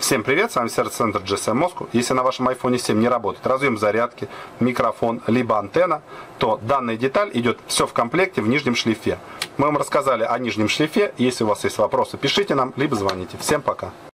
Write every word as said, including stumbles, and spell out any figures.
Всем привет, с вами сервис-центр джи эс эм Moscow. Если на вашем айфон семь не работает разъем зарядки, микрофон, либо антенна, то данная деталь идет все в комплекте в нижнем шлифе. Мы вам рассказали о нижнем шлифе. Если у вас есть вопросы, пишите нам, либо звоните. Всем пока.